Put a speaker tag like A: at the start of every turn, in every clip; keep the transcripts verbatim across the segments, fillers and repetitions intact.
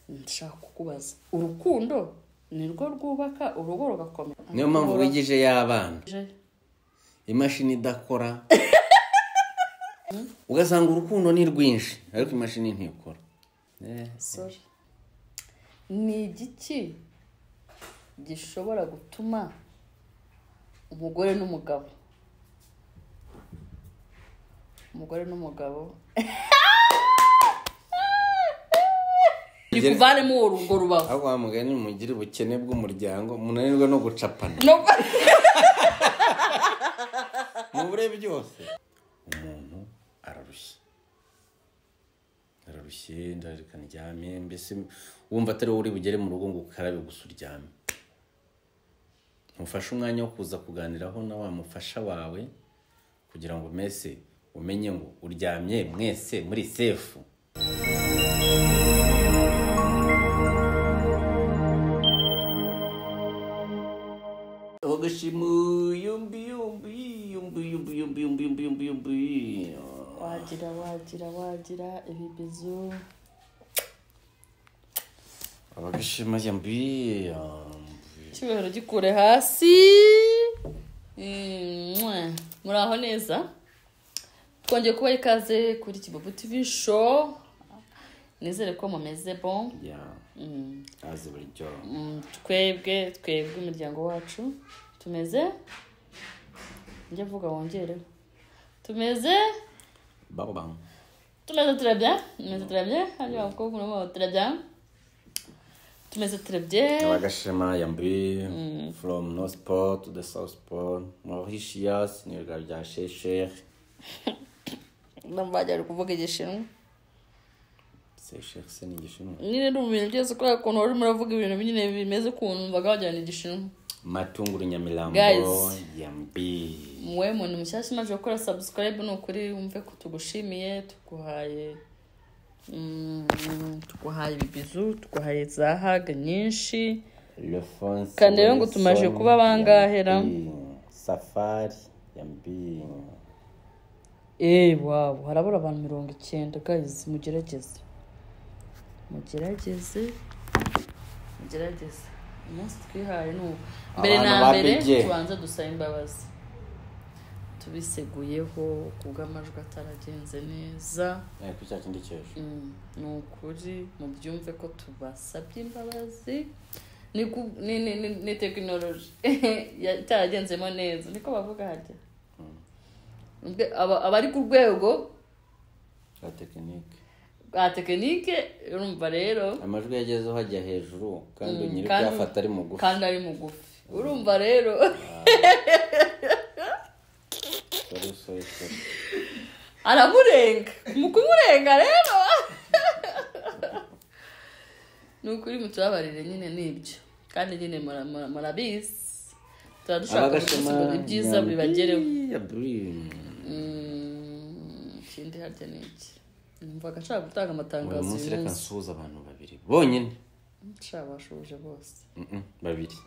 A: ndashaka kukubaza urukundo nirwo rwubaka urugo rugakomera
B: niyo mpamvu wigije y'abana imashini idakora ugasanga urukundo ni rwinshi ariko imashini ntikora
A: sorry ni igiki gishobora gutuma umugore n'umugabo umugore n'umugabo ikuvanemo urugo rubaho
B: aho wamugani mugire ubukene bw'umuryango munanirwa no gucapana mu bure byose umuntu ararushye ararushye ndareka ndyame mbese wumva atari uri bugere mu rugo ngo ukarabe gusa uryame mufashe umwanya wo kuza kuganiraho na wa mufasha wawe kugira ngo mese umenye ngo uryamye mwese muri safe Ogashimu yumbi yumbi yumbi yumbi yumbi yumbi yumbi yumbi yumbi
A: wagira wagira wagira ibibizu
B: Ogashima yumbi
A: cyubahiro gikure hasi muraho neza twongeye kuba ikaze kuri Kibobo T V show nizere ko mumeze bon
B: ya aze buryo
A: twebwe twebwe umuryango wacu tumeze njye vuga wongere tumeze
B: baba bam
A: tumeze très bien tumeze très bien hano abako kuno très bien tumeze très bien
B: Ogashima yumbi from North Port to the South Port Mauritius ni bya Seychelles
A: ndambajya kuvuga igishinwa
B: Seychelles ni igishinwa
A: nyine no bintu byose kwa kono uri muravuga ibintu binyine bimeze kuntu mbaga bajyana igishinwa
B: Matunguru Nyamirambo yambi
A: mwe muntu mushyashya maje gukora subscribe no kuri umve ko tugushimiye tuguhaye mm tuguhaye ibibizu tuguhaye zahaga nyinshi
B: Lefonse
A: kandi rero ngo tumaje kuba bangahera
B: Safari yambi
A: eh wow harabura abantu mirongo icyenda guys mugerageze mugerageze mugerageze umunsi twihaye no mbere na mbere tubanza dusaba imbabazi tubiseguyeho kubw'amajwi ataragenze neza
B: eh ku cyaki ndikesho
A: no kuri mu byumve ko tubasabye imbabazi ni ni ni technology yatagenzemo neza niko bavuga hajya abari ku rwego
B: rwa tekinike
A: rwa tekinike urumva rero
B: amajwi yagezeho hajya hejuru kandi nyiri byafata ari mugufi
A: kandi ari mugufi urumva rero
B: sorry sorry sorry
A: aramurenga mu kumurenga rero nukuri mutabarire nyine nibyo kandi nyine murabizi turadushaka gusiga ibyiza bibagereho ikindi harya niki mvuga nshaka gutanga amatangazo
B: uyu munsi reka nsuhuza abantu babiri bonyine
A: nshobashuje bose
B: mhm babiri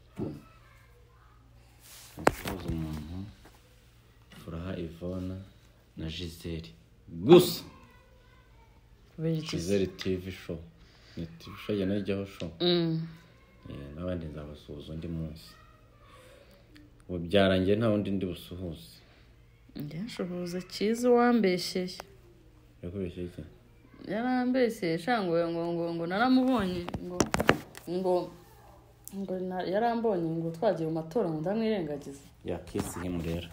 B: nsuhuza umuntu Furaha Ivona na Giselle gusa Giselle T V show ni T V show yana ijyaho show
A: mm
B: eh nabandi nzabasuhuza undi munsi ubu byarangiye nta wundi ndi busuhuze
A: ndashoboza cyiza wambeshye
B: yakubeshye iki
A: yarambeshye shango ngo ngo ngo naramubonye ngo ngo ngo yarambonye ngo twagiye mu matora ngo ndamwirengagiza
B: yakisi himurera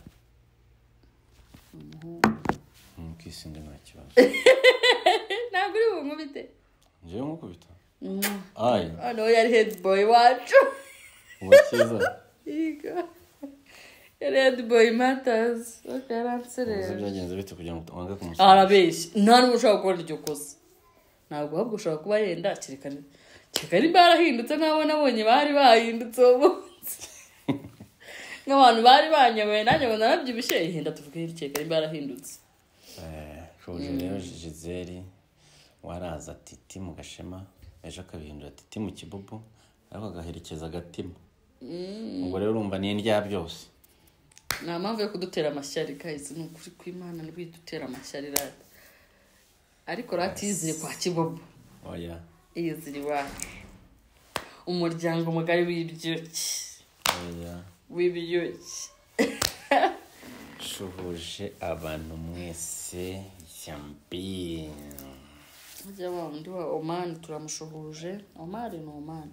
B: mhm kisi ndi nta kibazo
A: ntabwo uri bumubite
B: nje nkukubita ay
A: ano yari head boy wacu
B: wakiza
A: iga Red boy matters. Okay, aransere.
B: Byagenze bite kugira ngo wange kumusaba.
A: Arabeshye. Nta n'ubwo ushaka gukora iryo kosa. Ntabwo ahubwo ushaka kuba yenda kirikana. Kirikari barahindutse nk'abo nabonye bari bahindutse umunsi. Nk'abantu bari banyoboye nanjye ngo narabyibishe ihenda tuvuge kirikari barahindutse.
B: Eh, shoje rero Giselle waraza titi mu Gashema ejo akabihindura titi mu Kibobo ariko agaherekeza agatima. Ubwo rero urumva ni ndya byose.
A: Na mpamvu yo kudutera amashyari guys ni ukuri kw'Imana ni dutera amashyari rata ariko ratizire kwa Kibobo
B: oya
A: iyo ziri wacu umuryango mugari w'ibyuki
B: oya
A: w'ibyuki
B: shuhuje abantu mwese yambi
A: ujya wa undi wa Oman turamushuhuje Oman ni Oman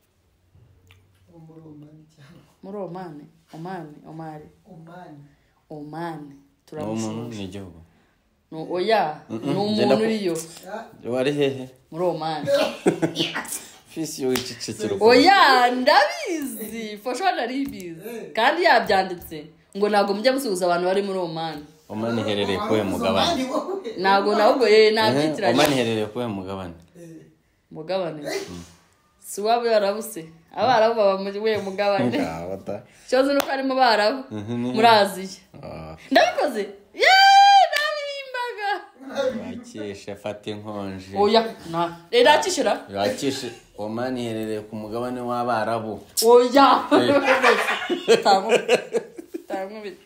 A: muri Oman Oman Oman Oman Oman turamushuhuje
B: ni igihugu
A: no oya no umuntu uriyo
B: wari hehe
A: muri Oman
B: fisi yo icicikiro
A: oya ndabizi fasha ndaribizi kandi yabyanditse ngo nago mujya musuhuza abantu bari muri Oman
B: Oman iherereye kuwe mugabane
A: nago nahubwo ye nabyitiranye
B: Oman iherereye kuwe mugabane
A: mugabane si wabo yarabuse abarabu baba muri we mugabane cyoze nuko ari mu barabu muri Aziya ndabikoze ye nabimbaga
B: bakishe fata inkonje
A: oya na era kishira
B: yakishe Oman iherereye ku mugabane w'abarabu
A: oya tango tango bit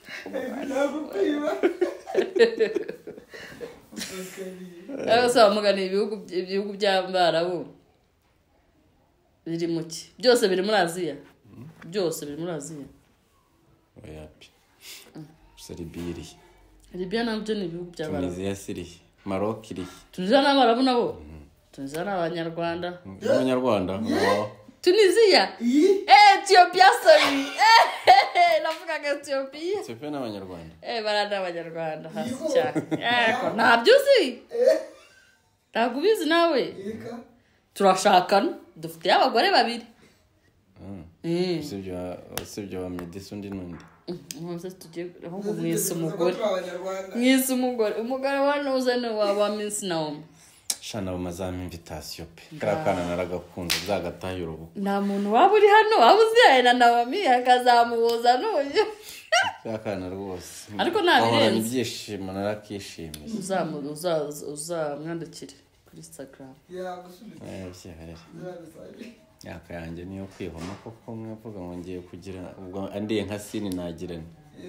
A: Aba saba mugani ibihugu ibihugu by'abarabu biri muki byose biri muri Aziya byose biri muri Aziya
B: oya pi Serbia
A: Libya nabyo ni ibihugu by'abarabu
B: Tunisia siri Maroc iri
A: Tunisia n'abarabu nabo Tunisia n'abanyarwanda
B: n'abanyarwanda
A: Tunisia eh Ethiopia sorry eh navuga ngo Ethiopia
B: Ethiopia n'abanyarwanda
A: eh barana abanyarwanda hasi cyane eh ko ntabyo uzi ndagubizi nawe turashakana dufite abagore babiri
B: mm sibyo sibyo wa Medis undi nundi
A: Mose tujye aho mwese umugore mwese umugore umugore wanuze no wa Miss Naomi
B: shana bamazama invitation pe karakana naragakunze zagataye urubu
A: nta muntu waba uri hano wabuze na Naomi akazamubuza n'uyu
B: karakana rwose
A: ariko nabirenze
B: ibyishimo narakishimiye
A: uzamu uzamwandikire kuri Instagram
B: eh byahare yaka yanjye niyo kwihoma koko mwavuga ngo ngiye kugira ubwo andiye nka sini nagirane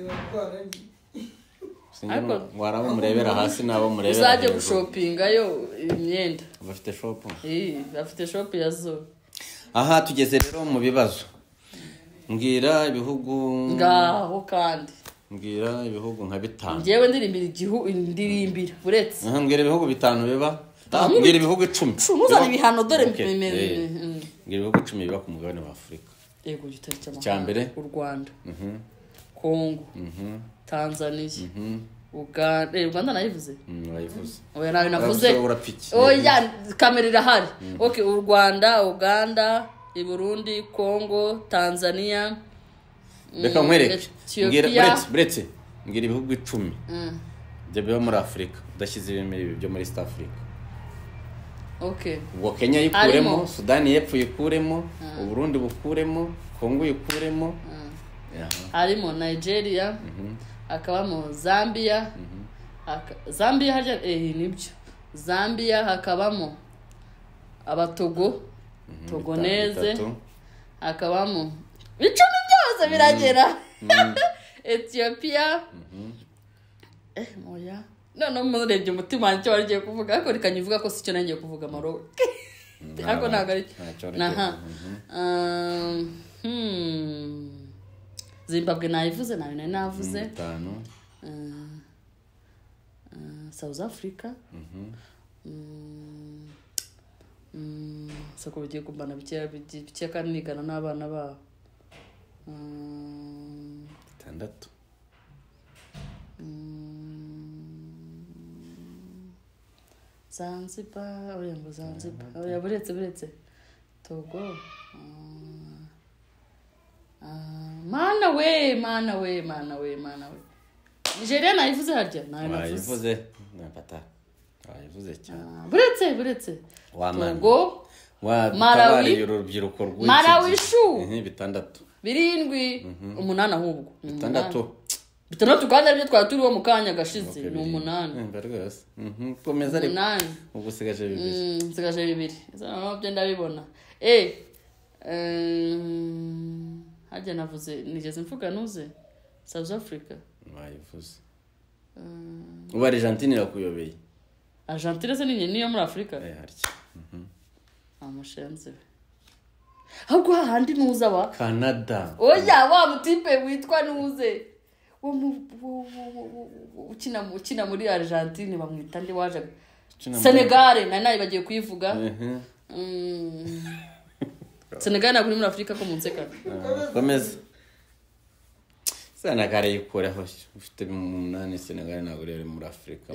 B: ariko warabo murebera hasi nabo murebera
A: uzaje gushopinga yo imyenda
B: bafite shop
A: eh bafite shop yazo
B: aha tugeze rero mu bibazo mbwira ibihugu
A: ngaho kandi
B: mbwira ibihugu nka bitanu
A: ngewe ndirimbira igihugu ndirimbira uretse
B: aha mbwira ibihugu bitanu biba mbwira ibihugu icumi
A: muzana ibihano dore
B: mbwira ibihugu icumi biba ku mugabane wa Afurika
A: yego gitariki
B: cyambere
A: u Rwanda Kongo Tanzania Uganda eh Uganda nayivuze
B: nayivuze
A: oya nawe navuze oya kamera irahari okay u Rwanda Uganda i Burundi Kongo Tanzania
B: reka nkwereke ngira bretse bretse ngira ibihugu icumi byo biba muri Afurika udashyize ibimera byo muri East Africa
A: okay
B: ubwo Kenya yikuremo Sudani y'Epfo yikuremo u Burundi bukuremo Kongo yikuremo harimo Nigeria hakabamo Zambia Zambia harya eh nibyo Zambia hakabamo abatogo Togonese hakabamo icumi byose biragera Ethiopia eh moya none murebye umutima wanjye warigiye kuvuga ariko rikanyivuga ko sicyo nangiye kuvuga Maroc ariko nagari naha um Zimbabwe nayivuze nayo nayo navuze bitanu
A: South Africa mhm mm sako bigiye kumbana bike bike kandi nigana n'abana ba
B: bitandatu
A: Zanzibar oya ngo Zanzibar oya buretse buretse Togo mana we mana we mana we mana we Nigeria nayivuze harya nayo
B: nayivuze napata nayivuze cyane
A: buretse buretse
B: Togo Malawi urubyiruko rw'iki
A: Malawi shu
B: bitandatu
A: birindwi umunana ahubwo
B: bitandatu
A: bitandatu kandi aribyo twaturiwe mu kanya gashize ni umunani
B: mberwese mhm komeza ari ubwo sigaje bibiri
A: mhm sigaje bibiri zano byo ndabibona eh um haje navuze nigeze mvuga nuze South Africa
B: nayivuze ubu Argentine yakuyobeye
A: Argentine se ni niyo muri Afrika
B: eh harya mhm
A: amushenze ahubwo hahandi nuza wa
B: Canada
A: oya wa mutipe witwa nuze wo ukina ukina muri Argentine bamwita ndi waje Senegal na nayi bagiye kuyivuga mm Senegal na kuri muri Afrika ko munseka
B: komeza Senegal yikoreho ufite umunani Senegal na buri muri Afrika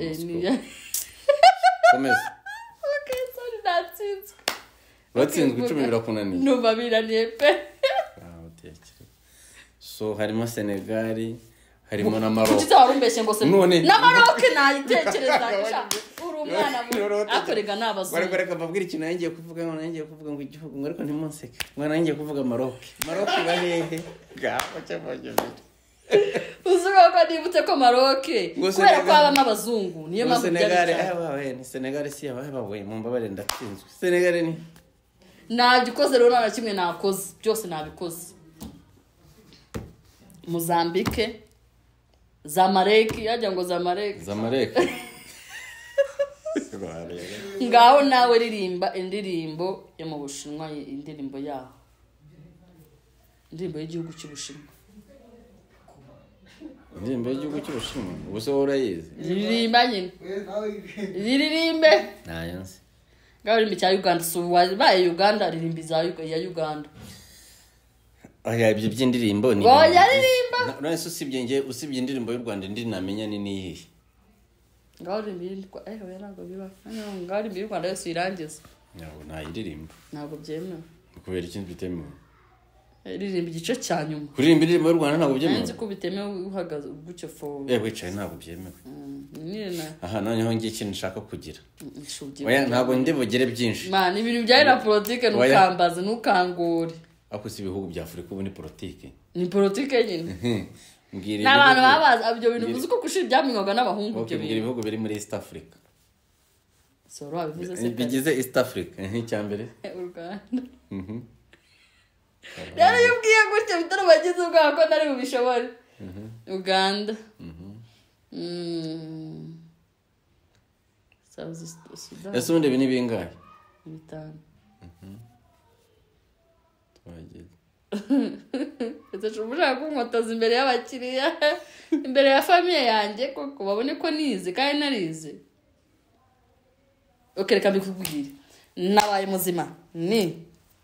B: komeza
A: okay sorry that's it
B: watsinzwe icumi birakunaniye
A: no babiraniye pe
B: ah utekere so harimo Senegal harimo na Maroc
A: kuki zarumbeshe ngo se na Maroc nayitekereza kisha uri umwana mu akorega nabazo
B: bari bareka babwira ikintu yangiye kuvuga ngo nangiye kuvuga ngo igihugu ngo ariko ntimunseke ngo nangiye kuvuga Maroc Maroc bahehe gaho cyabaje
A: uzuga ko nibutse ko Maroc kubera ko abamo abazungu niyo mpamvu
B: Senegal eh wawe ni Senegal si yabaye bawe mu mbabare ndatsinzwe Senegal ni
A: nabikoze rero na kimwe nakoze byose nabikoze Mozambique Zamalek yajya ngo Zamalek
B: Zamalek
A: ngaho nawe ririmba indirimbo yo mu Bushinwa indirimbo yaho indirimbo y'igihugu cy'Ubushinwa
B: indirimbo y'igihugu cy'Ubushinwa ubuse urayizi
A: ririmba nyine ririmbe
B: nayanse
A: ngaho ririmba cya Uganda so baye Uganda ririmba za ya Uganda
B: aya ibyo by'indirimbo ni
A: ngo yaririmba
B: none se usibye nge usibye indirimbo y'u Rwanda ndi namenya ni niyi
A: ngaho ririmba eh oya ntabwo biba ngaho ririmba y'u Rwanda yose irangiza
B: ntabwo nta indirimbo
A: ntabwo byemewe
B: kubera ikintu bitemewe
A: ririmba igice cya nyuma
B: kuririmba indirimbo y'u Rwanda ntabwo byemewe
A: nzi ko bitemewe uhagaze gutyo for
B: eh wicaye ntabwo byemewe
A: nina
B: aha noneho ngiye ikintu nshaka kugira oya ntabwo ndi bugere byinshi
A: man ibintu byaje na politique nukambaza nukangore
B: ako si ibihugu bya Afrika ubu ni politique
A: ni politique nyine
B: mbwira
A: n'abantu babaza abyo bintu uzi ko kushira byamenywaga n'abahungu byo
B: mbwira ibihugu biri muri East Africa
A: so ro abivuze se
B: bigize East Africa nk'icyambere
A: u Rwanda mhm yari yubwiye gutyo bitaro bagize ubwa ko nari bubishobora Uganda mhm mm South Sudan
B: ese undi bini bingahe
A: bitanu
B: mhm twagiye
A: ese shumura ko nkotoza imbere y'abakiriya imbere ya famille yanjye koko babone ko nize kandi narize okay reka mbikubwire nabaye muzima ni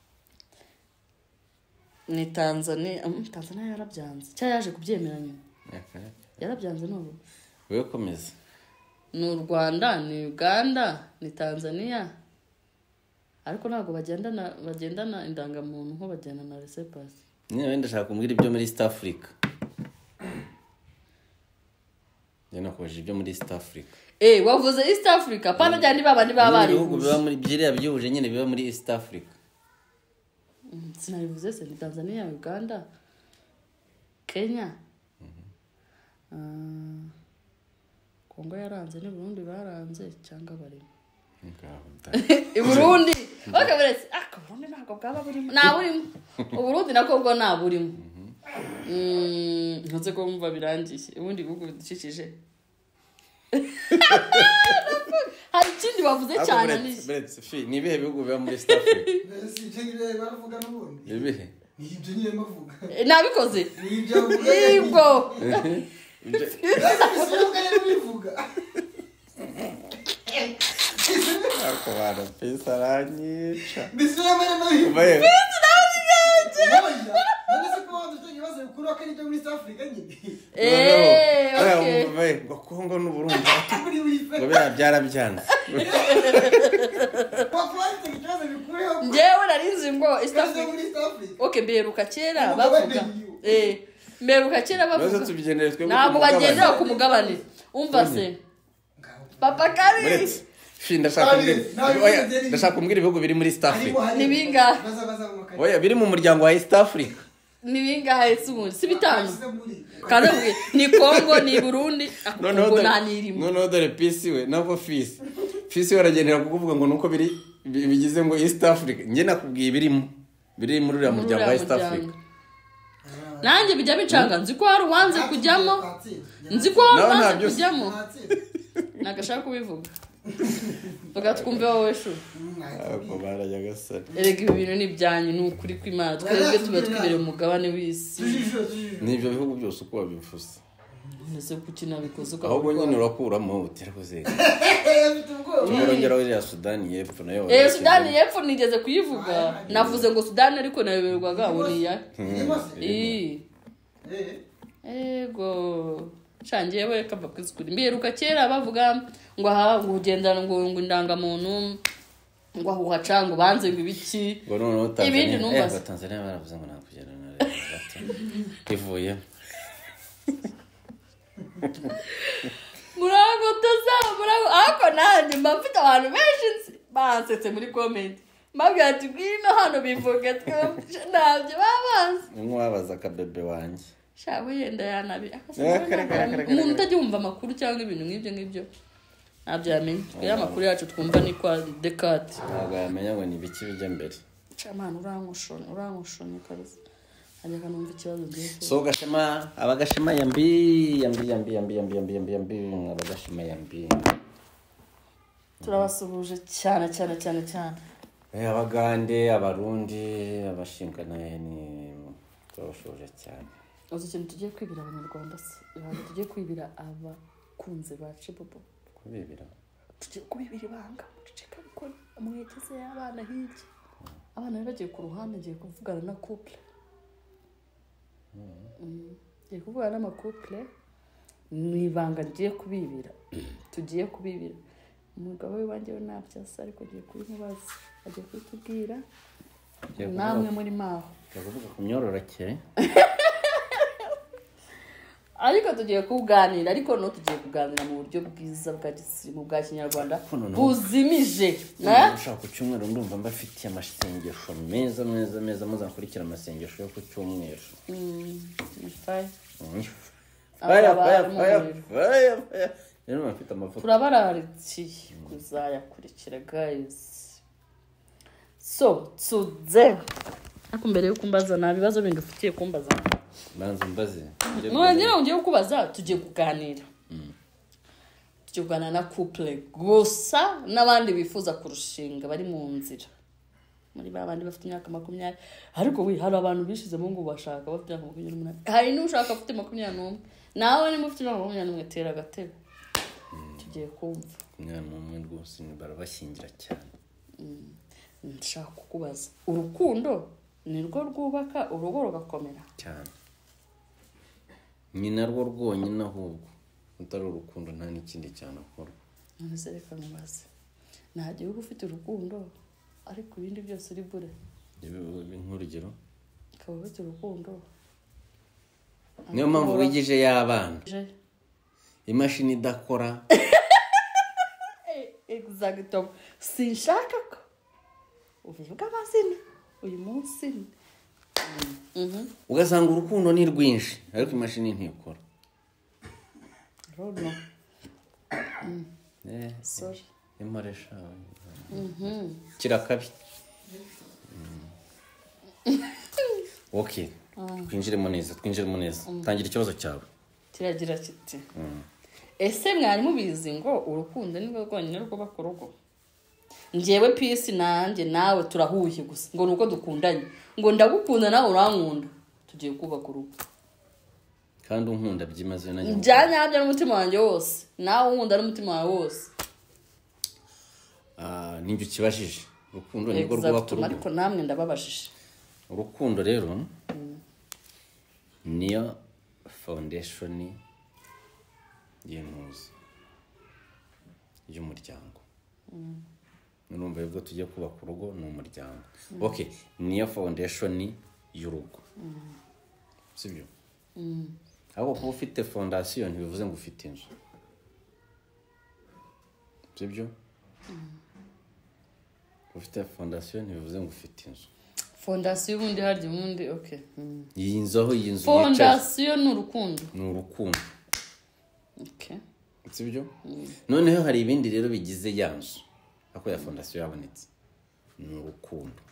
A: ni Tanzania um, Tanzania yarabyanze cya yaje kubyemera nyuma yarabyanze n'ubu
B: wewe komeza
A: ni u Rwanda ni Uganda ni Tanzania ariko ntabwo bagendana bagendana indangamuntu nko bagenda na resepasi
B: niyo wenda shaka kumbwira ibyo muri East Africa Yana koje ibyo muri East Africa
A: eh wavuze East Africa pana cyane baba ni baba bari
B: ibihugu biba muri byiriya byuje nyine biba muri East Africa
A: sinabivuze se ni Tanzania Uganda Kenya mhm Kongo yaranze ni Burundi baranze cyangwa bari i Burundi bakaberetse aka Burundi nako bwaba burimo na burimo u Burundi nako bwo na burimo mm ntuze ko mva birangiye ubundi bihugu bidukikije hari ikindi bavuze cyane ni
B: Brett fi ni bihe bihugu biba muri East Africa
C: si je nibe baravuga n'ubundi
B: ni bihe
C: ni ibyo nyine bavuga
A: nabikoze
C: ni ibyo bavuga
A: ibwo
C: bivuga
B: ako bana pesa ranyica
C: bisura mara nabi
B: baye
A: eh okay
B: baye ngo Kongo n'u Burundi ngo byarabyanze
A: ngewe narinzi ngo East Africa okay beruka kera bavuga eh beruka kera bavuga ntabwo bagendera ku mugabane umva se papa kari
B: Finda shaka kumbwira ndashaka kumbwira ibihugu biri muri East Africa
A: ni binga
B: oya biri mu muryango wa East Africa
A: ni binga hese si bitanu kandi ni Kongo ni Burundi ako nanirimo
B: no no dore pisi we nako fisi fisi waragendera kukuvuga ngo nuko biri bigize ngo East Africa nge nakubwiye birimo biri muri uriya muryango wa East Africa
A: nanjye bijya bicanga nzi ko hari uwanze kujyamo nzi ko hari uwanze kujyamo nagashaka kubivuga vuga twumve wowe shu
B: ako barajyaga sari
A: erega ibi bintu ni ibyanyu ni ukuri kw'Imana twebwe tuba twibereye umugabane w'isi
B: n'ibyo bihugu byose uko babivuze
A: nese kuki nabikoze uko
B: ahubwo nyine urakuramo utera kuzenga urongera uriya Sudani y'Epfo nayo
A: eh Sudani y'Epfo nigeze kuyivuga navuze ngo Sudani ariko nayoberwaga buriya eh ego shangiye we kava kwizukuri mbiheruka kera bavuga ngo aha ngo ugendana ngo ngo indangamuntu ngo aho haca ngo banze ngo ibiki
B: ngo none Tanzania
A: ibindi numva
B: Tanzania baravuze ngo nakugera na leta ivuye
A: murago toza murago ako nanjye mbafite abantu benshi bansetse muri comment mbabwira ati bwino hano bivuga twabyo nabyo babaza
B: umwe wabaza akabebe wanjye
A: shawe yenda yanabi umuntu utajya wumva amakuru cyangwa ibintu nk'ibyo ngibyo ntabyo yamenye kuya amakuru yacu twumva ni kwa Descartes
B: ntabwo yamenya ngo ni biki bijya mbere
A: chamana urangushone urangushone kabisa ajya kanumva ikibazo ngiye
B: so gashema abagashema yambi yambi yambi yambi yambi yambi yambi yambi abagashema yambi
A: turabasuhuje cyane cyane cyane cyane
B: eh abagande abarundi abashingana ni turabasuhuje cyane
A: uzi ikintu tugiye kwibira abanyarwanda se ibanga tugiye kwibira abakunze ba Cibobo
B: kubibira
A: tugiye kubibira ibanga muceceka ariko mwegeze abana hirya abana bagiye ku ruhande ngiye kuvugana na couple ngiye kuvugana n'amakouple ni ibanga ngiye kubibira tugiye kubibira umugabo we wanjye we nabyasa ariko ngiye kubimubaza agiye kubitubwira namwe muri maho
B: ndavuga ku myororokere
A: ariko tugiye kuganira ariko no tugiye kuganira mu buryo bwiza bwa gisirimu bwa kinyarwanda buzimije
B: na ushaka ku cyumweru ndumva mbafitiye amasengesho meza meza meza muzakurikira amasengesho yo ku cyumweru
A: mm fine
B: fire fire fire fire fire rero mfite amafoto
A: turabararikiye kuzayakurikira guys so tuze ako mbere yo kumbaza na bibazo bindi ufitiye kumbaza
B: banza mbaze
A: none ngiye kukubaza tugiye kuganira tugiye kuganira na couple gusa n'abandi bifuza kurushinga bari mu nzira muri babandi bafite imyaka makumyabiri ariko we hari abantu bishizemo ngo bashaka bafite imyaka makumyabiri n'umunani hari n'ushaka afite makumyabiri n'umwe nawe ni mufite imyaka makumyabiri n'umwe tera agatebe tugiye kumva
B: mwana n'umwe rwose ni barabashingira cyane
A: nshaka kukubaza urukundo nirwo rwubaka urugo rugakomera
B: cyane ni narwo rwonyine ahubwo utari urukundo nta n'ikindi cyane akora
A: none reka mubaze nta gihugu ufite urukundo ariko ibindi byose uri bure
B: nk'urugero
A: ukaba ufite urukundo
B: niyo mpamvu wigije y'abana imashini idakora
A: exactement sinshaka ko uvuga amazina uyu munsi
B: ugasanga urukundo ni rwinshi ariko imashini ntikora
A: rono
B: eh
A: sorry
B: imaresha mhm kirakabi okay twinjiremo neza twinjiremo neza tangira ikibazo cyawe
A: kiragira kiti ese mwari mubizi ngo urukundo ni rwo rwonyine rwubaka urugo njyewe peace nanjye nawe turahuye gusa ngo nuko dukundanye ngo ndagukunda nawe urankunda tugiye kubaka urugo
B: kandi unkunda byimaze nanjye
A: njyanyabya n'umutima wanjye wose nawe unkunda n'umutima wawe wose
B: ah ninjye ukibashije urukundo nirwo rwubaka urugo
A: ariko namwe ndababashije
B: urukundo rero niyo foundation y'intuzi y'umuryango numva yuko tujye kubaka urugo ni umuryango okay niyo foundation y'urugo sibyo ahubwo kuba ufite fondation ntibivuze ngo ufite inzu sibyo ufite fondation ntibivuze ngo ufite inzu
A: fondation ubundi harya ubundi okay
B: iyi nzu aho iyi nzu
A: fondation ni urukundo
B: ni urukundo
A: okay
B: sibyo noneho hari ibindi rero bigize yanzu ako ya fondation yabonetse ni urukundo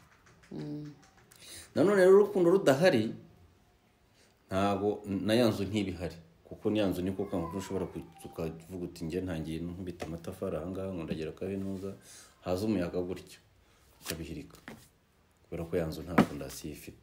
B: nanone rero urukundo rudahari ntago na yanzu ntibihari kuko kuko niya nzu niko kangu ushobora kuvuga uti nge ntangiye nkubita amatafari aha ngaha ngo ndagera kabinuza haza umuyaga gutyo ukabihirika kubera ko ya nzu nta fondasiyo ifite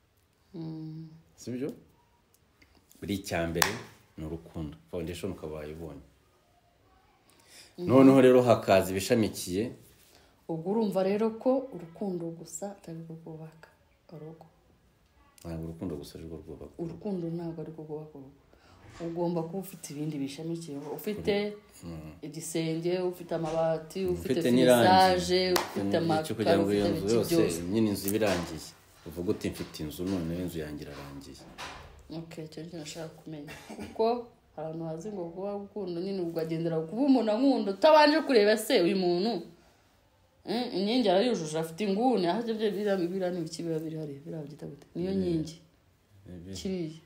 B: sibyo buri icyambere ni urukundo foundation ukaba wayibonye noneho rero hakaza ibishamikiye
A: ubwo urumva rero ko urukundo gusa atari rwo rwubaka urugo
B: ntabwo urukundo gusa ari rwo rwubaka
A: urukundo ntabwo ari rwo rwubaka urugo ugomba kuba ufite ibindi bishamikiyeho ufite igisenge ufite amabati ufite finisaje ufite amakaro
B: ufite inzu yose nyine inzu ibirangiye uvuga uti mfite inzu none inzu yanjye irarangiye
A: okay icyo cyo nashaka kumenya kuko abantu bazi ngo kuba urukundo nyine ugagendera kuba umuntu ankunda utabanje kureba se uyu muntu inkingi arayujuje afite inguni aho byo bira bira ni biki biba biri hari bira byita gute niyo nkingi kiriya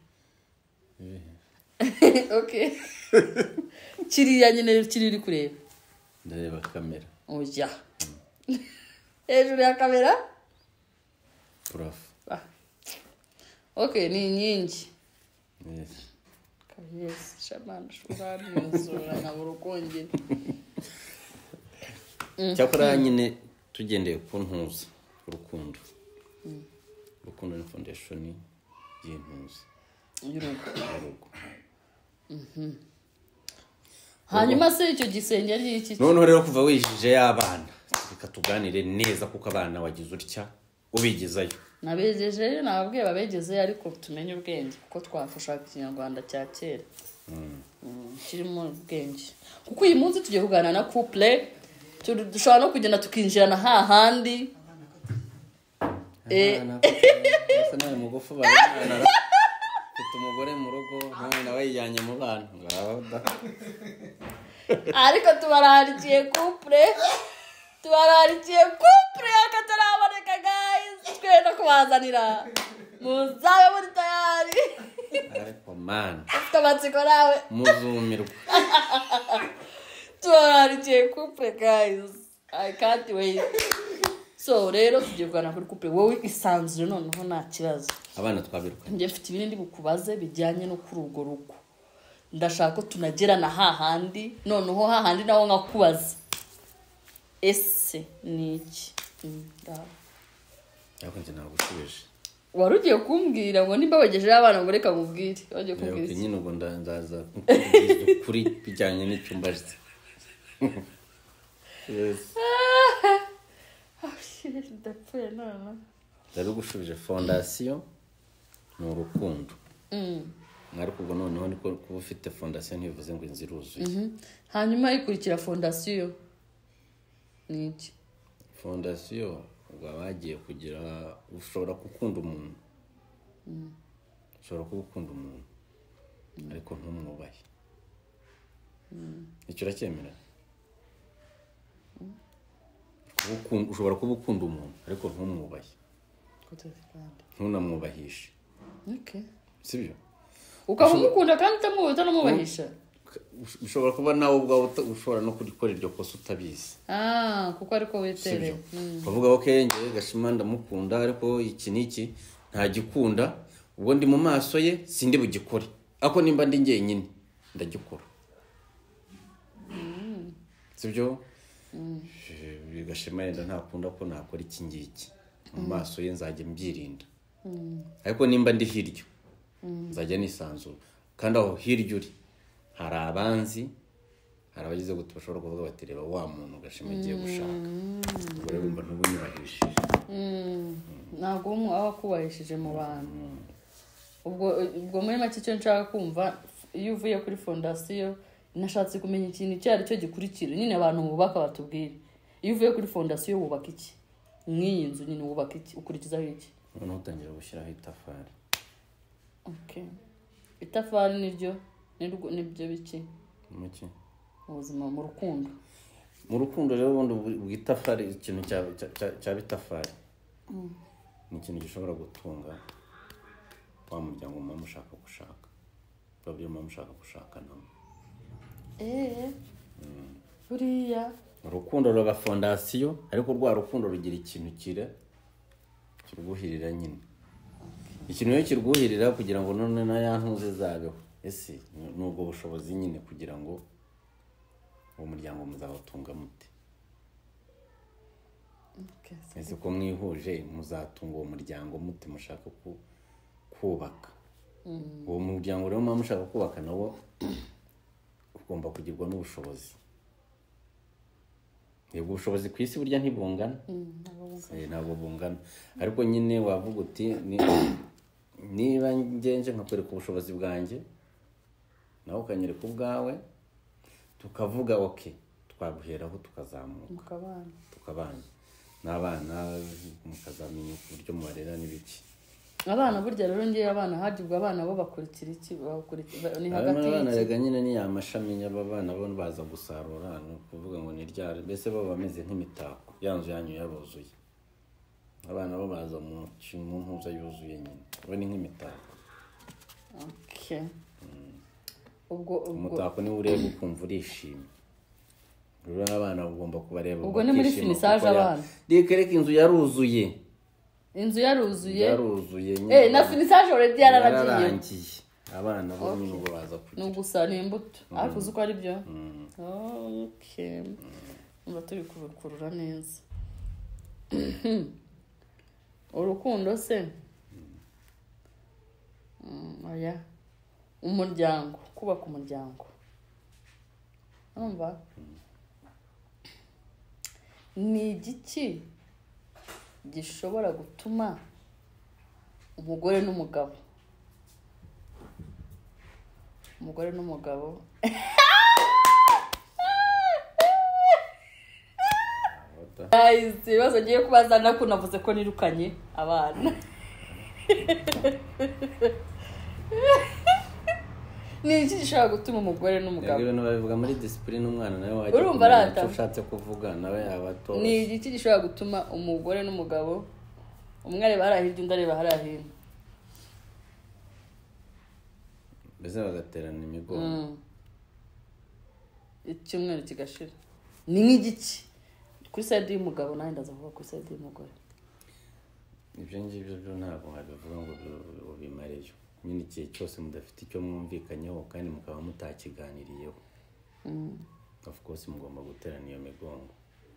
A: okay kiriya nyine kiriri kureba
B: ndareba kamera
A: oya hejuru ya kamera
B: prof
A: okay ni inkingi
B: yes
A: yes shamana shurani nzura na burukongera
B: cyakora nyine tugendeye ku ntuza urukundo urukundo ni foundation y'intuza
A: y'urugo hanyuma se icyo gisenge ari iki
B: noneho rero kuva wijije y'abana reka tuganire neza kuko abana wagize utya ubigezayo
A: nabejeje nababwiye babegeze ariko tumenye ubwenge kuko twafashaga ikinyarwanda cya kera kirimo ubwenge kuko uyu munsi tugiye kuganira na couple dushobora no kugenda tukinjirana hahandi
B: eh asa nawe mugufu barana ufite umugore mu rugo nawe yijyanye mu bana
A: ariko tubararikiye couple tubararikiye couple akataraboneka guys twenda kubazanira muzabe muri tayari
B: ariko man
A: tabatsiko nawe
B: muzumirwa
A: tubararikiye couple guys I can't wait so rero tugiye kugana kuri couple wowe isanzure noneho nta kibazo
B: abana twabirukanye
A: ngiye mfite ibindi bukubaze bijyanye no kuri urwo rugo ndashaka ko tunagerana hahandi noneho hahandi nawo nkakubaza ese ni iki
B: yakunze ntabwo ushubije
A: wari ugiye kumbwira ngo nimba bagejeje abana ngo reka nkubwire wagiye kumbwira
B: iki nyine ubwo ndaza kukubwiza ukuri bijyanye n'icyumba cye yes
A: ndapfuye none
B: rero gushubije fondasiyo ni urukundo ariko ubwo noneho niko kuba ufite fondasiyo ntibivuze ngo inzu iruzuye
A: hanyuma ikurikira fondasiyo ni iki
B: fondasiyo ubwo bagiye kugira ushobora gukunda umuntu ushobora kuba ukunda umuntu ariko ntumwubahe icyo uracyemera ushobora kuba ukunda umuntu ariko ntumwubahe ntunamwubahishe
A: okay
B: sibyo
A: ukaba umukunda kandi utamwubaha utanamwubahisha
B: ushobora kuba nawe ubwawe ushobora no kurikora iryo kosa utabizi
A: ah kuko ariko wetere
B: uvuga okay ngiye Gashima ndamukunda ariko iki niki nta gikunda ubwo ndi mu maso ye sindi bugikore ako nimba ndi ngenyine ndagikora sibyo Gashima yenda ntakunda ko nakora iki ngiki mu maso ye nzajya mbyirinda ariko nimba ndi hiryo nzajya nisanzura kandi aho hiryo uri hari abanzi hari abagize gute bashobora kuvuga bati reba wa muntu Gashima agiye gushaka ubwo rero umva ntubunyurahishije
A: ntabwo umwe aba akubahishije mu bantu ubwo ubwo muri make cyo nshaka kumva iyo uvuye kuri fondasiyo nashatse kumenya ikintu icyo ari cyo gikurikira nyine abantu bubaka batubwire iyo uvuye kuri fondasiyo wubaka iki nk'iyi nzu nyine wubaka iki ukurikizaho iki
B: noneho utangira gushyiraho itafari
A: okay itafari niryo nibyo biki
B: muki
A: ubuzima mu rukundo
B: mu rukundo rero ubundi bw'itafari ikintu cya cya bitafari ni ikintu gishobora gutunga wa muryango mama ushaka gushaka babyo mama ushaka gushaka namo
A: eh buriya
B: urukundo rwa fondasiyo ariko rwa rukundo rugira ikintu kire kirguhirira nyine ikintu cyo kirguhirira kugira ngo none na yantuze zabeho ese nubwo bushobozi nyine kugira ngo uwo muryango muzawutunga mute ese ko mwihuje muzatunga uwo muryango mute mushaka kubaka uwo muryango rero muba mushaka kubaka nawo ugomba kugirwa n'ubushobozi yego ubushobozi ku isi burya ntibungana ntabwo bungana ariko nyine wavuga uti niba ngenje nkakwereka ubushobozi bwanjye nawe ukanyereka ubwawe tukavuga ok twaguheraho tukazamuka tukabana n'abana mukazamenya uburyo mubarera n'ibiki
A: abana burya rero ngiye abana hagibwa abana bo bakurikira iki bakurikira ni hagati
B: y'abana rega nyine ni amashami y'abana bo baza gusarura no kuvuga ngo ni ryari mbese bo bameze nk'imitako yanzu yanyu yaruzuye abana bo baza mu kintu mpuza yuzuye nyine bo ni nk'imitako
A: okay ubwo
B: umutako ni ureba ukumva urishimye rero abana ugomba kubareba
A: ubwo ni muri finissage abana
B: dikereka inzu yaruzuye
A: inzu yaruzuye
B: yaruzuye
A: eh na finissage already yararagiye
B: abana bo nyine ubwo baza kugira
A: no gusa ni imbuto ariko uzi ko ari byo okay umva turi kubikurura neza urukundo se oya umuryango kubaka umuryango umva ni igiki gishobora gutuma umugore n'umugabo umugore n'umugabo guys ibibazo ngiye kubaza nako navuze ko nirukanye abana ni iki gishobora gutuma umugore n'umugabo
B: ibintu babivuga muri discipline umwana nawe wajya
A: urumva arata
B: ushatse kuvuga nawe yabato
A: ni iki gishobora gutuma umugore n'umugabo umwe areba harahirya undi areba harahino
B: mbese bagaterana imigongo
A: icyumweru kigashira ni nk'igiki kuri side y'umugabo nawe ndaza kuvuga kuri side y'umugore
B: ibyo ngibyo byo ntabwo wabivuga ngo ubimareyo nyine igihe cyose mudafite icyo mwumvikanyeho kandi mukaba mutakiganiriyeho of course mugomba guterana iyo migongo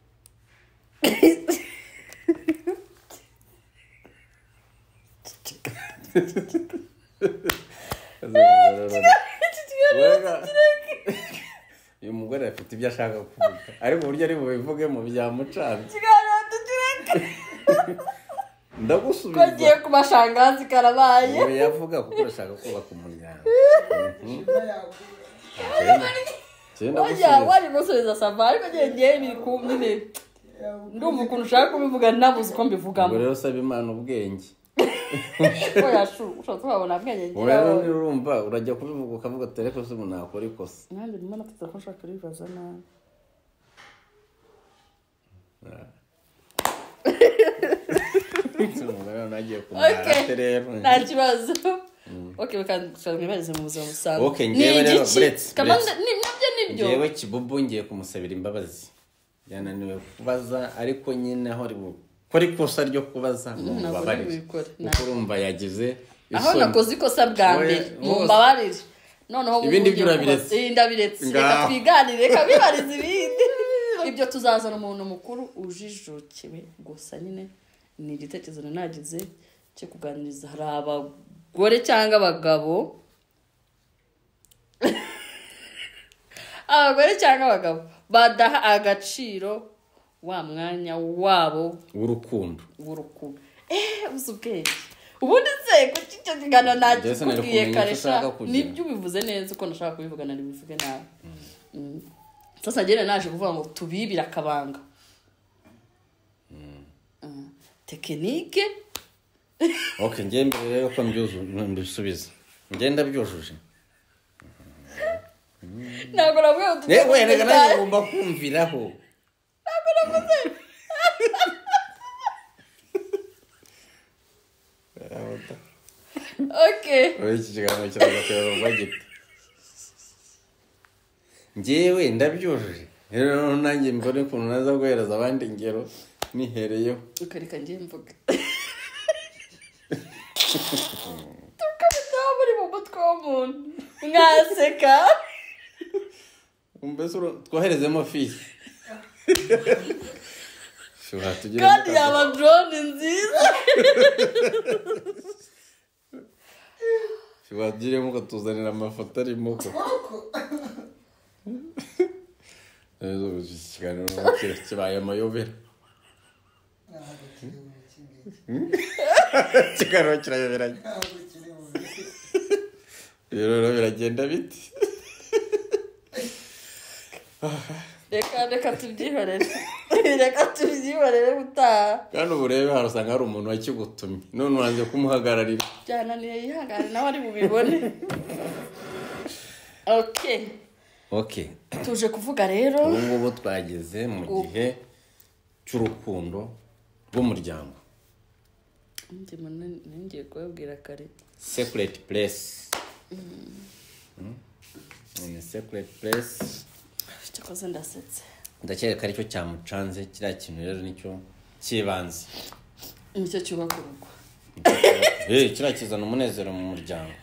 B: uyu mugore afite ibyo ashaka kuvuga ariko uburyo ari bubivuge mu byamucanze ndagusubiza
A: ko giye kubashangazi karabaye
B: we yavuga kuko urashaka kubaka umuryango
A: oya wari musubiza sava ariko ngiye biri ku nyine ndumva ukuntu ushaka kubivuga nabuze uko mbivugamo
B: ngo rero saba Imana ubwenge
A: oya shu ushaka kubona ubwenge
B: ngira wowe urumva urajya kubivuga ukavuga tere ko se umuntu akora ikosa
A: nanjye ndimo nafite ko nshaka kubibaza nawe nta kibazo okay bakandwibarize mu buzima busanzwe
B: okay ngewe rero brets
A: nibyo nibyo
B: ngewe Kibubu ngiye kumusabira imbabazi yananiwe kubaza ariko nyine aho ari kuri kosa ryo kubaza mu babarire kuko urumva yagize
A: aho nakoze ikosa bwa mbere mu babarire noneho
B: ibindi byurabiretse
A: ndabiretse reka twiganire reka bibarize ibindi ibyo tuzazana umuntu mukuru ujijukiwe gusa nyine ni igitekerezo nagize cyo kuganiriza hari abagore cyangwa abagabo abagore cyangwa abagabo badaha agaciro wa mwanya wabo
B: w'urukundo
A: w'urukundo eh uzubwenge ubundi se kuki cyo kigana nagiye kubwiye karesha nibyo ubivuze neza uko nashaka kubivuga nari bivuge nawe sasa ngene naje kuvuga ngo tubibira akabanga tekinike
B: okay ngiye mbere rero ko mbyuzu mbisubiza ngenda byujuje
A: ntabwo navuye ngo
B: tujye we rega nawe ngomba kumviraho
A: ntabwo navuze okay
B: oye iki kiganiro kiraza bagite ngewe ndabyujuje rero nanjye mbone ukuntu naza guhereza abandi ingero nihereyeho
A: ukareka ngiye mvuga tukabitaho muri mu mutwe w'umuntu mwaseka
B: mbese twoherezemo fiye
A: kandi yaba drone nziza
B: wagiremo ukatuzanira amafoto arimo ko ikiganiro kibaye amayobera ikiganiro kirayoberanye rero biragenda biti
A: reka reka tubyihorere reka tubyihorere gutaha
B: kandi ubu rero harusanga hari umuntu wakigutumye none uranze kumuhagararira
A: byananiye yihangane nawe ari bubibone okay
B: okay
A: tuje kuvuga rero
B: ubu ngubu twageze mu gihe cy'urukundo rw'umuryango
A: ndi munini ngiye kubabwira kare
B: secret place ni secret place
A: cyakoze ndasetse
B: ndakeka aricyo cyamucanze kiriya kintu rero nicyo kibanze
A: nicyo cyubaka urugo
B: eh kiriya kizana umunezero mu muryango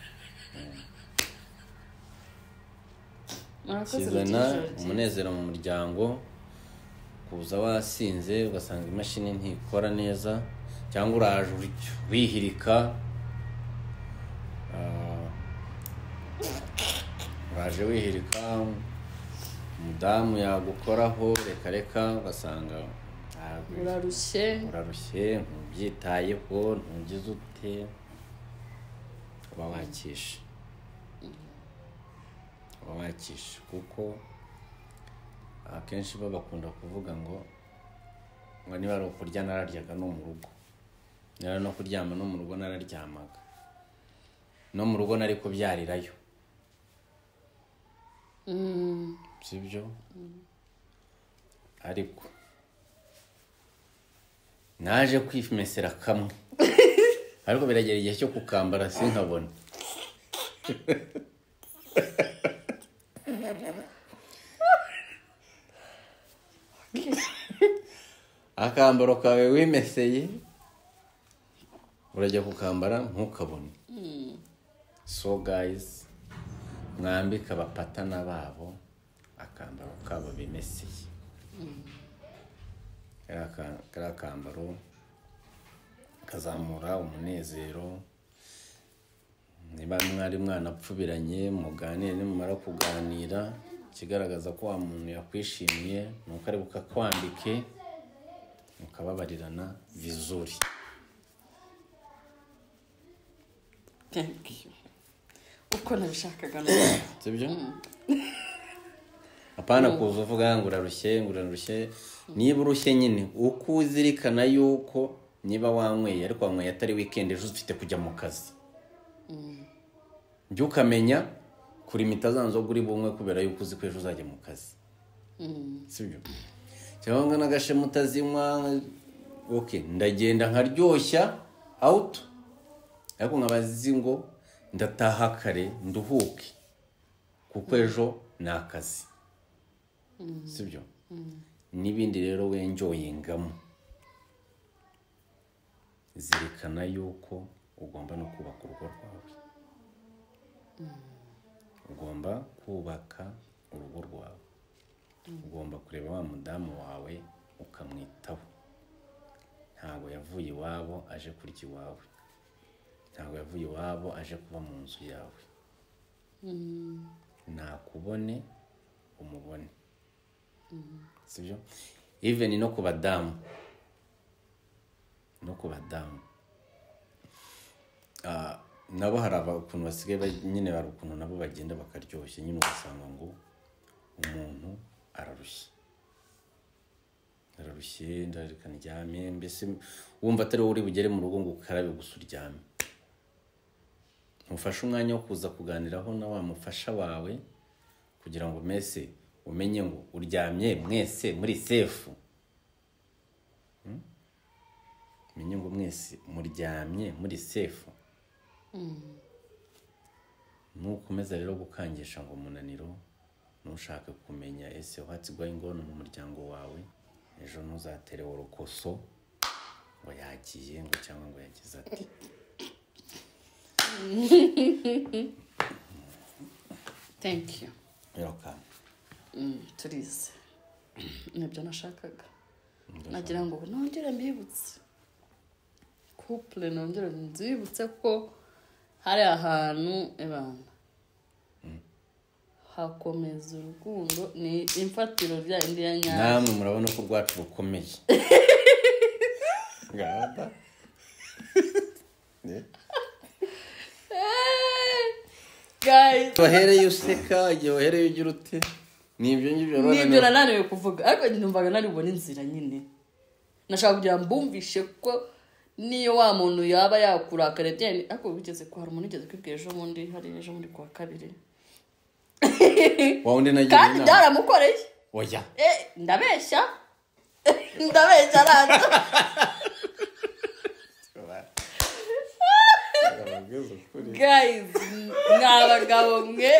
B: kizana umunezero mu muryango kuza wasinze ugasanga imashini ntikora neza cyangwa uraje wihirika uraje wihirika umudamu yagukoraho reka reka ugasanga
A: urarushye
B: urarushye ntubyitayeho ntugize ute uba wakishe uba wakishe kuko akenshi bo bakunda kuvuga ngo ngo niba ari ukurya nararyaga no mu rugo niba no kuryama no mu rugo nararyamaga no mu rugo nari kubyarirayo sibyo ariko naje kwimesera kamwe ariko biragera igihe cyo kukambara sinkabone akambaro kawe wimeseye urajya kukambara ntukabone so guys mwambika abapatana babo akambaro kabo bimeseye kariya kambaro kazamura umunezero niba mwari mwanapfubiranye muganire nimumara kuganira kigaragaza ko wa muntu yakwishimiye nuko ari bukakwambike mukababarirana vizuri.
A: Thank you. Uko nabishakaga
B: sibyo apana kuza uvuga ngo urarushye ngo urarushye niba urushye nyine uko uzirikana yuko niba wanyweye ariko wanyweye atari weekend ejo ufite kujya mu kazi byo ukamenya kuri mitazanzo guri bumwe kubera yuko uzi ko ejo uzajya mu kazi sibyo cyangwa nagashe mutazinywa okay ndagenda nkaryoshya out ariko nkabazi ngo ndataha kare nduhuke kuko ejo nakazi sibyo nibindi rero wenjoyingamo zirikana yuko ugomba no kubaka urugo rwawe ugomba kubaka urugo rwawe ugomba kureba wa mudamu wawe ukamwitaho ntago yavuye iwabo aje kurya iwawe ntago yavuye iwabo aje kuba mu nzu yawe nakubone umubone sibyo even no ku badamu no ku badamu ah nabo haraba ukuntu basigaye nyine bari ukuntu nabo bagenda bakaryoshye nyine ugasanga ngo umuntu ararushye ararushye ndareka ndyame mbese wumva atari uri bugere mu rugo ngo ukarabe gusa uryame mufashe umwanya wo kuza kuganiraho na wa mufasha wawe kugira ngo mese umenye ngo uryamye mwese muri safe menye ngo mwese muryamye muri safe nukomeza rero gukangisha ngo munaniro nushaka kumenya ese what's going on mu muryango wawe ejo nuzatere urukoso ngo yagiye ngo cyangwa ngo yagize ati
A: thank you.
B: welcome.
A: Mm, turize nibyo nashakaga nagira ngo nongere mbibutse couple nongere nzibutse ko hari ahantu ebana hakomeza urukundo ni imfatiro rya indi ya nyayo
B: namwe murabona ko rwacu rukomeye ngada ne
A: guys
B: tohereye useka yohereye ugira ute nibyo ngibyo rona
A: nibyo nananiwe kuvuga ariko numvaga nari bubone inzira nyine nashaka kugira mbumvishe ko niyo wa muntu yaba yakurakare byane ariko bigeze kwa hari umuntu ugeze kwibwira ejo bundi hari ejo muri kwa kabiri
B: wa undi nagiye
A: kandi byaramukoreye
B: oya
A: eh ndabeshya ndabeshya rata guys n'abagabo mwe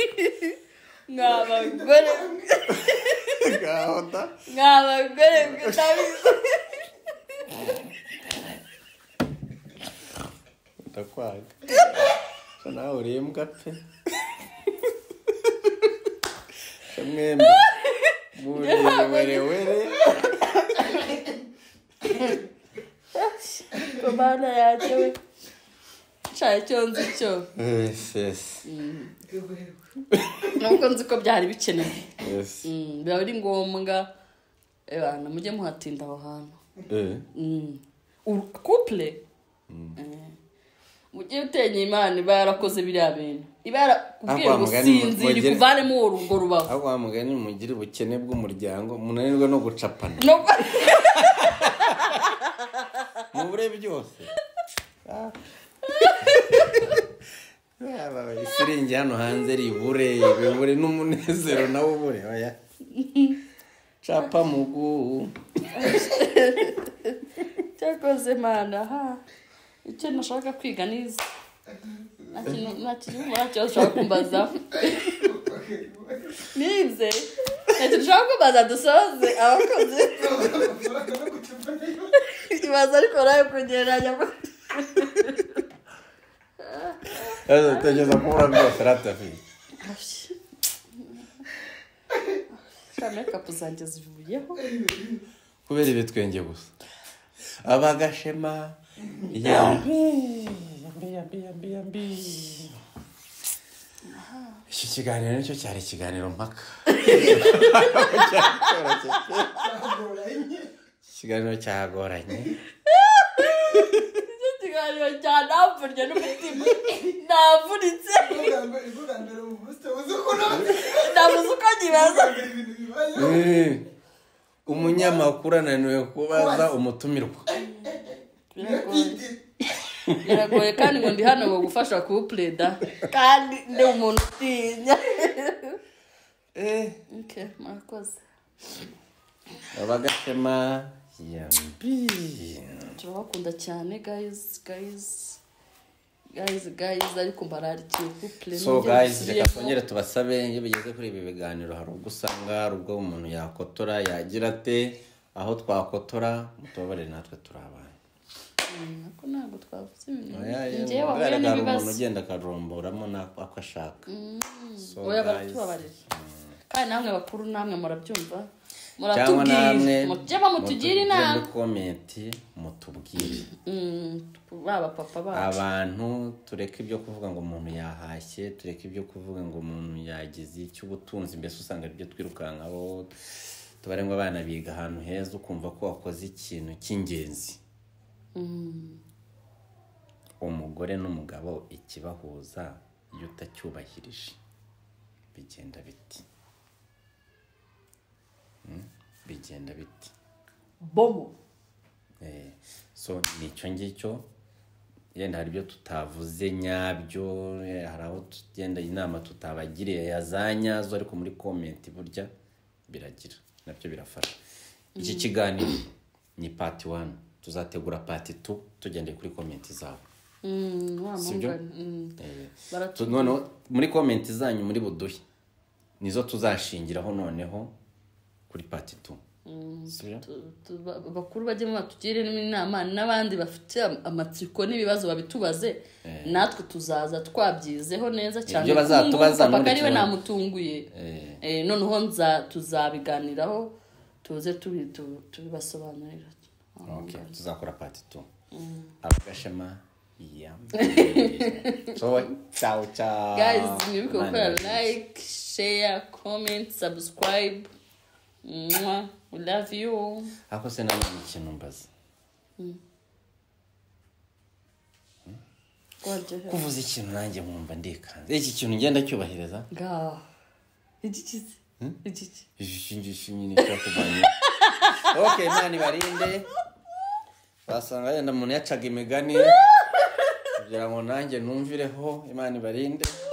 A: n'abagore
B: gahunda
A: n'abagore mwe ndabizi
B: ndakwaga nawe urembwa pe mwembe muri were were
A: Bana yaje we cyaye cyonzi cyo
B: yes yes
A: nuko nzi ko byari bikenewe
B: yes
A: mm biba ari ngombwa ebana mujye muhatinda aho hantu
B: eh
A: mm couple eh mujye utenye Imana iba yarakoze biriya bintu iba yarakubwiye ngo sinziri kuvanemo urugo rubaho
B: aho amugani mugire ubukene bw'umuryango munanirwa no gucapana mubure byose aba isiringi hano hanze ribure bibure n'umunezero nawo bure oya chapa mugu
A: cyakoze Mana ha icyo nashaka kwiga niza nakintu nakintu mwacyo ushaka kumbaza nize icyo ushaka kumbaza dusoze abakoze ibaza ariko nayo kugereranya
B: Eso tegeza kubura byose ratafi
A: make up zanjye zivuyeho
B: kubera ibitwenge gusa abagashema yambi yambi yambi yambi iki kiganiro nicyo cyari ikiganiro mpaka ikiganiro cyagoranye
A: ikiganiro cyanavunye n'umutima navunitse ndabuze uko nyibaza
B: umunyamakuru ananiwe kubaza umutumirwa
A: biragoye kandi ngo ndi hano ngo gufasha couple da kandi ndi umuntu utinya
B: eh
A: okay murakoze
B: abagashema yambi
A: turabakunda cyane guys guys guys guys ariko mbararikiye couple
B: so guys reka twongere tubasabe iyo bigeze kuri ibi biganiro hari ubwo usanga hari ubwo umuntu yakotora yagira ate aho twakotora mutobare natwe turabana
A: nako ntabwo twavuze ibintu
B: ngewe wahuye n'ibibazo umuntu ugenda akaromboramo nako ashaka
A: so oya baratubabarira kandi namwe bakuru namwe murabyumva
B: cyangwa namwe
A: mujye bamutugire inama
B: muri comment mutubwire
A: baba papa bacu
B: abantu tureke ibyo kuvuga ngo umuntu yahashye tureke ibyo kuvuga ngo umuntu yagize icy'ubutunzi mbese usanga ibyo twirukankaho tubare ngo abana biga ahantu heza ukumva ko wakoze ikintu cy'ingenzi umugore n'umugabo ikibahuza iyo utacyubahirije bigenda biti bigenda biti
A: bomo
B: eh so nicyo ngicyo yenda hari byo tutavuze nyabyo hari aho tugenda inama tutabagiriye yazanyazo ariko muri comment burya biragira nabyo birafasha iki kiganiro ni part one tuzategura part two tugendeye kuri comment zabo
A: mm wa
B: sibyo
A: baratu
B: none muri comment zanyu muri buduhi nizo tuzashingiraho noneho kuri part two sibyo
A: Tu- tu- ba- bakuru bajyemo batugire n'inama n'abandi bafite am- amatsiko n'ibibazo babitubaze natwe tuzaza twabyizeho neza cyane
B: Ibyo bazatubaza
A: papa
B: n'ubundi
A: ariwe
B: tubona.
A: namutunguye
B: Eh.
A: Eh, noneho nza tuzabiganiraho tuze tubi- tu- tubibasobanurira
B: okay tuzakora part two abagashema yambaye so ciao ciao
A: guys mwibuke
B: Imana
A: gukora
B: ibahe.
A: like share comment subscribe Mwah. We love you
B: ako se nani ikintu mbaza
A: Gorgeous.
B: kuvuza ikintu nanjye mwumva ndikanze iki kintu ngenda cyubahiriza
A: Ga. Igikize. Igiki.
B: ishingisho nyine cyakubanye okay Imana ibarinde basanga yenda umuntu yacaga imigani kugira ngo nanjye numvireho Imana ibarinde